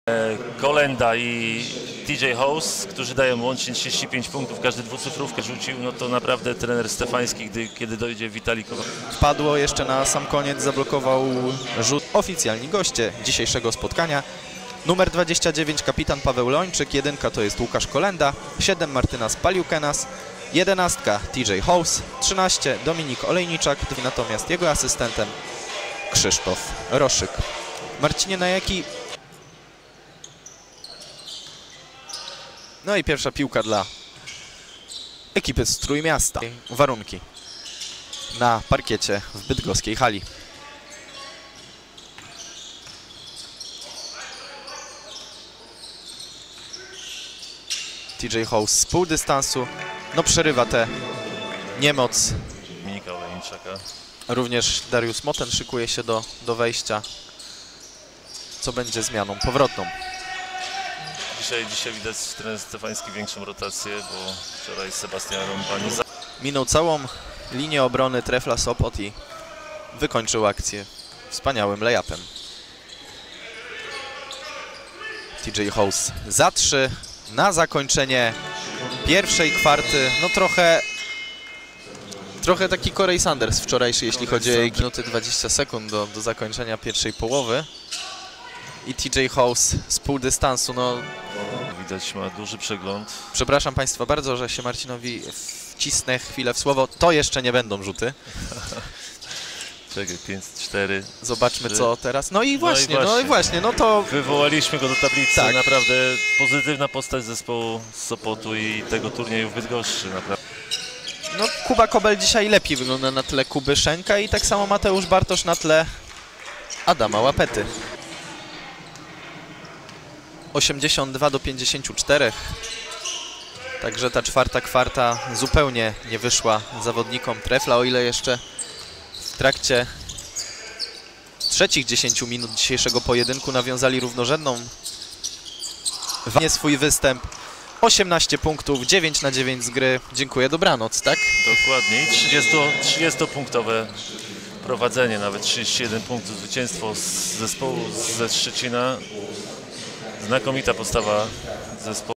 Kolenda i TJ Haws, którzy dają łącznie 35 punktów, każdy dwucyfrówkę rzucił, no to naprawdę trener Stefański, kiedy dojdzie Witalikowa. Wpadło jeszcze na sam koniec, zablokował rzut. Oficjalni goście dzisiejszego spotkania. Numer 29 kapitan Paweł Lończyk, 1 to jest Łukasz Kolenda, 7 Martynas Paliukenas, 11 TJ Haws, 13 Dominik Olejniczak, natomiast jego asystentem Krzysztof Roszyk. Marcinie, na jaki... No i pierwsza piłka dla ekipy z Trójmiasta. Warunki na parkiecie w bydgoskiej hali. TJ Haws z pół dystansu, no przerywa tę niemoc. Dominika Olejniczaka. Również Dariusz Moten szykuje się do wejścia, co będzie zmianą powrotną. Dzisiaj widać trener Stefański większą rotację, bo wczoraj Sebastian Rompani minął całą linię obrony Trefla Sopot i wykończył akcję wspaniałym layupem. TJ Haws za 3 na zakończenie pierwszej kwarty. No trochę taki Corey Sanders wczorajszy, jeśli chodzi o minuty 20 sekund do zakończenia pierwszej połowy. I TJ Haws z pół dystansu, no... Widać, ma duży przegląd. Przepraszam Państwa bardzo, że się Marcinowi wcisnę chwilę w słowo. To jeszcze nie będą rzuty. Czekaj, 5-4. Zobaczmy 3. co teraz. No i właśnie, no to... Wywołaliśmy go do tablicy. Tak. Naprawdę pozytywna postać zespołu z Sopotu i tego turnieju w Bydgoszczy. Naprawdę. No Kuba Kobel dzisiaj lepiej wygląda na tle Kuby Szenka i tak samo Mateusz Bartosz na tle Adama Łapety. 82-54. Także ta czwarta kwarta zupełnie nie wyszła zawodnikom Trefla, o ile jeszcze w trakcie trzecich 10 minut dzisiejszego pojedynku nawiązali równorzędną swój występ. 18 punktów, 9/9 z gry. Dziękuję, dobranoc, tak? Dokładnie. I 30-punktowe prowadzenie, nawet 31 punktów, zwycięstwo z zespołu ze Szczecina. Znakomita postawa zespołu.